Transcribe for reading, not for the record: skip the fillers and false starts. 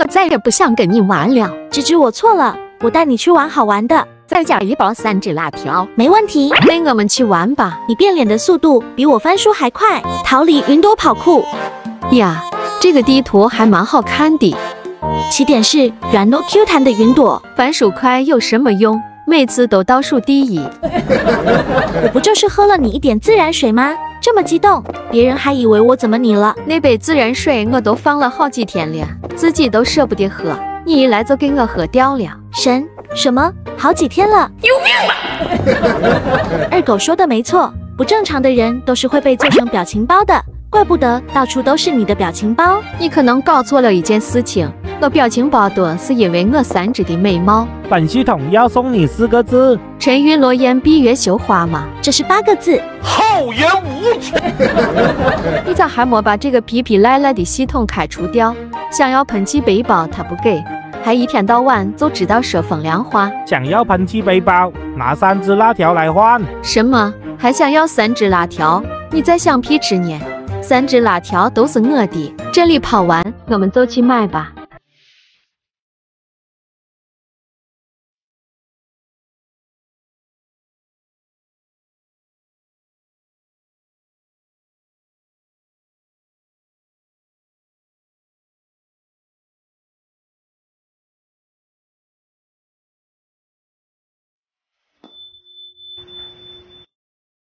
再也不想跟你玩了。 芝芝，我错了，我带你去玩好玩的。 再加一包3只辣条， 没问题。 陪我们去玩吧。 你变脸的速度比我翻书还快。逃离云朵跑酷呀，这个地图还蛮好看的。 起点是软糯 Q 弹的云朵。 翻书快有什么用？每次都倒数第一。 我不就是喝了你一点自然水吗？这么激动，别人还以为我怎么你了。 那杯自然水我都放了好几天了，自己都舍不得喝，你一来就给我喝掉了。 什么？好几天了？有病吧！二狗说的没错，不正常的人都是会被做成表情包的，怪不得到处都是你的表情包。 你可能搞错了一件事情，我表情包多是因为我3只的美貌。 本系统要送你4个字： 沉鱼落雁，闭月羞花吗？ 这是8个字。 厚颜无耻！ 你咋还没把这个皮皮赖赖的系统开除掉？想要喷气背包他不给，还一天到晚就知道说风凉话。 想要喷气背包，拿3只辣条来换。 什么？还想要3只辣条？你在想屁吃呢？3只辣条都是我的，这里跑完我们就去买吧。